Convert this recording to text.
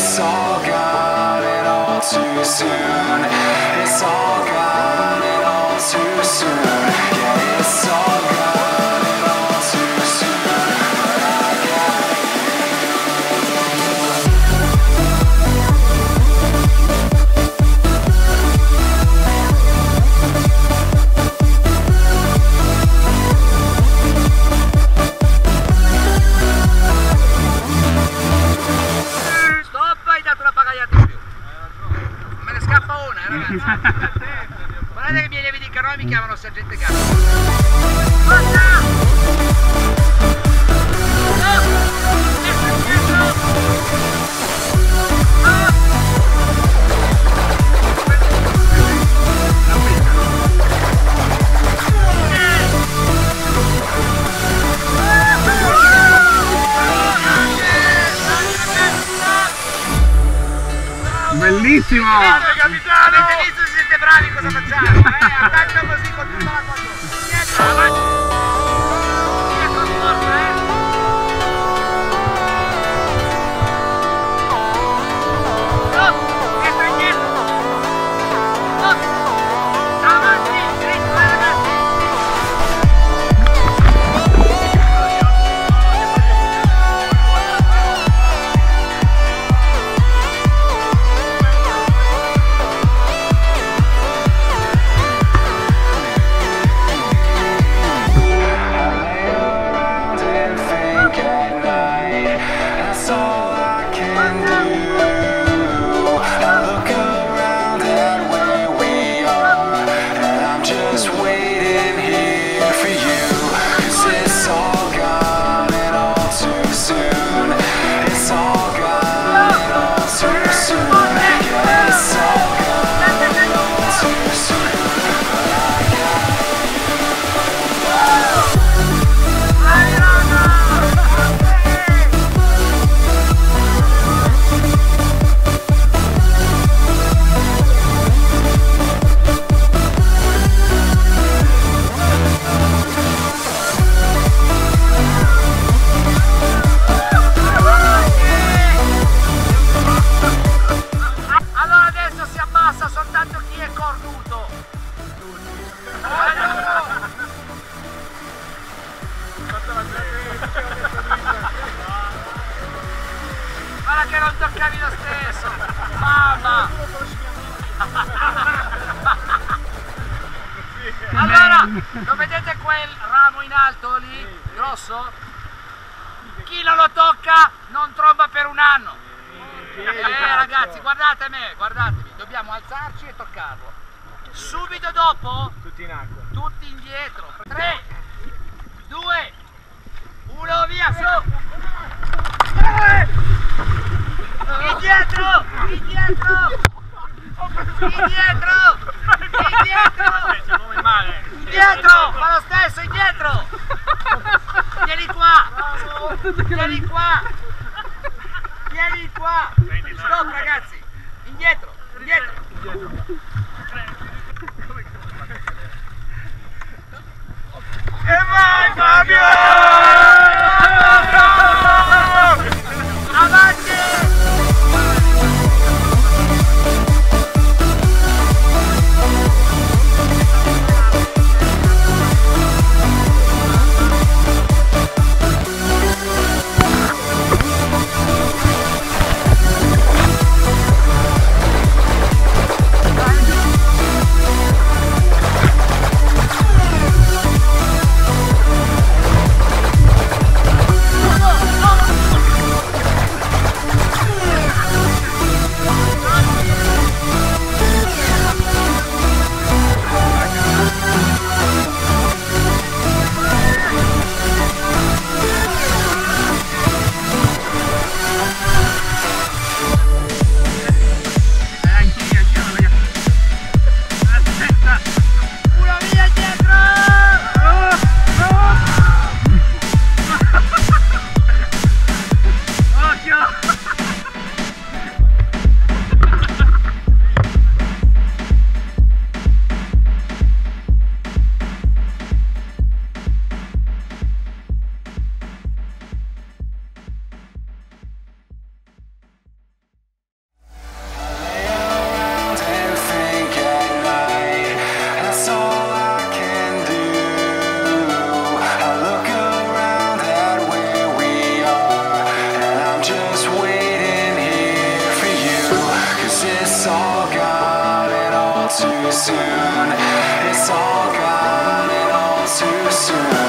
it's all gone and all too soon. It's all gone and all too soon. Yeah, it's all gone and all too soon. But I got guardate che i miei lievi di canoa mi chiamano sergente Gatto. Forza! Bellissimo! Capitano! Avete visto se siete bravi cosa facciamo? Attacca così con tutta la cosa. Dietro, avanti! Dietro, forza, Stop! Dietro, indietro! Stop! Avanti! Dritto, ragazzi! Guarda che non toccavi lo stesso! Mamma! Allora, lo vedete quel ramo in alto lì? Grosso? Chi non lo tocca non tromba per un anno! Ragazzi, guardate me, guardatevi, dobbiamo alzarci e toccarlo. Subito dopo, Tutti in acqua. tutti indietro. 3, 2, 1, via, su! Indietro! Indietro! Indietro! Indietro! Indietro! Fa lo stesso, indietro! Vieni qua! Vieni qua! Vieni qua! Stop ragazzi! Indietro! Indietro! E vai Fabio! too soon. It's all gone, it all too soon.